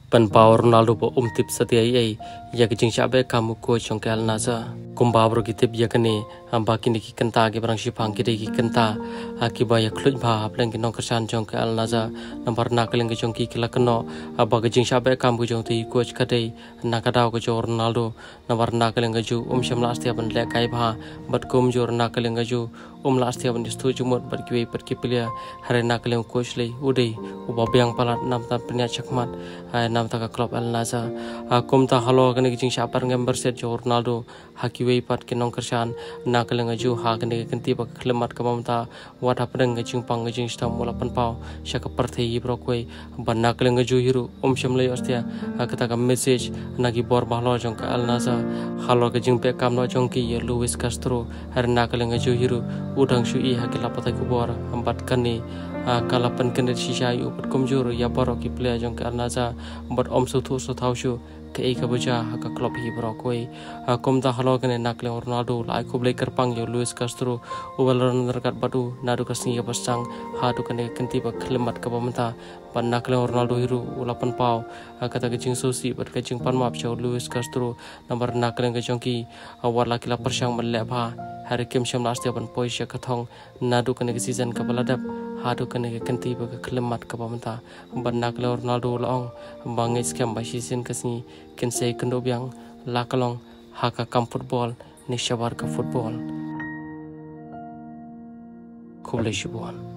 Pan power Ronaldo po tip setia ai ya ke jing shabe kamu ko chongkel nasa kumba bro kitip ya kene amba kini ki kenta ke barang shipang ki ki kenta akiba ya khluj bha pleng ki nong kersan chongkel nasa nambar nakeleng ke chongki kila keno aba ke jing shabe kamu jong ti coach kadai nakadaw ko jo Ronaldo nambar nakeleng ke ju shamla astia ban le kai bha bat kum jo nakeleng ke ju la astia ban stu jumot bat ki pilia hare nakeleng coach le udai uba biang palat nam tan penya chakmat nam taka klub Al Nassr kum ta halo kene jing shapar ngamber set jo Ronaldo hakiwei pat ke nong kersan nakeleng ju ha kene kenti ba klemat ka mamta wat hapdeng jing pang jing stam mula pan pau shaka parthei bro koi ban nakeleng ju hiru shamlei astia kata ka message nagi bor bahlo jong ka Al Nassr halo ke jing pe kam no jong ki Luis Castro har nakeleng ju hiru udang shu I hakila patai ku bor ambat kani kalapan kene shisha yu pat komjur ya baro ki player jong ka Al Nassr but su thu su thau shu ke ka buja ka klub hi bro koi kom ta halo kene nakle Ronaldo lai khub le karpang yo Luis Castro ubalon nerkat batu nadu kasni ya pasang ha tu kene kenti ba khlemat ka bamta ban nakle Ronaldo hiru ulapan pau kata ke jing susi bat ke jing pan map jo Luis Castro number nakle ke jongki wala kila persang mele bha hari kem sham last ya ban poisha ka thong nadu kene ke season ka baladap hadu kene ke kenti ba khlemat ka bamta ban nakle Ronaldo long bangai skam ba season kasni ken sei kendo biang lakalong haka kam football ni shabar ka football khub le shubuan